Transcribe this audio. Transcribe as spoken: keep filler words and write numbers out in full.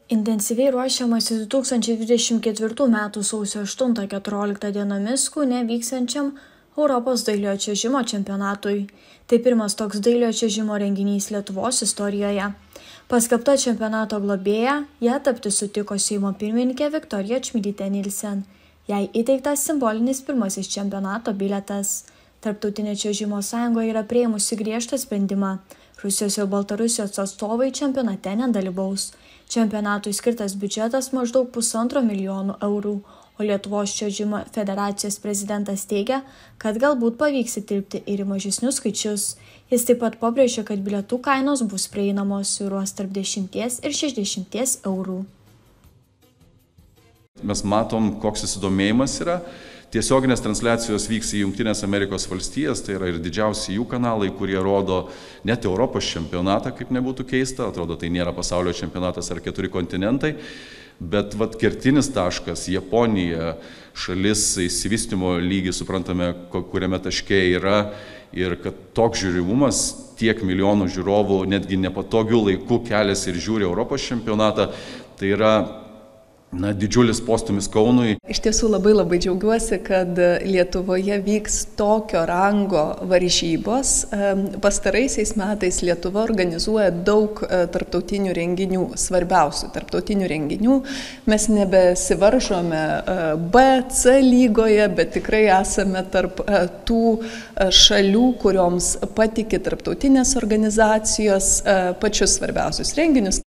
Intensyviai ruošiamasi du tūkstančiai dvidešimt ketvirtų metų sausio aštuntą keturioliktą dienomis Kaune vyksiančiam Europos dailiojo čiuožimo čempionatui. Tai pirmas toks dailiojo čiuožimo renginys Lietuvos istorijoje. Paskelbta čempionato globėja, ją tapti sutiko Seimo pirmininkė Viktorija Čmilytė Nilsen. Jai įteiktas simbolinis pirmasis čempionato bilietas. Tarptautinė čiuožimo sąjunga yra priėmusi griežtą sprendimą. Rusijos ir Baltarusijos atstovai čempionate nedalyvaus. Čempionatui skirtas biudžetas maždaug pusantro milijonų eurų, o Lietuvos čiuožimo federacijos prezidentas teigia, kad galbūt pavyks įtilpti ir į mažesnius skaičius. Jis taip pat pabrėžė, kad bilietų kainos bus prieinamos svyruos tarp dešimties ir šešiasdešimties eurų. Mes matom, koks susidomėjimas yra. Tiesioginės transliacijos vyks į Jungtines Amerikos valstijas, tai yra ir didžiausi jų kanalai, kurie rodo net Europos čempionatą, kaip nebūtų keista, atrodo, tai nėra pasaulio čempionatas ar keturi kontinentai, bet vat kertinis taškas, Japonija, šalis išsivystymo lygis, suprantame, kuriame taške yra, ir kad toks žiūrimumas, tiek milijonų žiūrovų, netgi nepatogių laikų keliasi ir žiūri Europos čempionatą, tai yra Na, didžiulis postūmis Kaunui. Iš tiesų labai labai džiaugiuosi, kad Lietuvoje vyks tokio rango varžybos. Pastaraisiais metais Lietuva organizuoja daug tarptautinių renginių, svarbiausių tarptautinių renginių. Mes nebesivaržome B, C lygoje, bet tikrai esame tarp tų šalių, kurioms patiki tarptautinės organizacijos pačius svarbiausius renginius.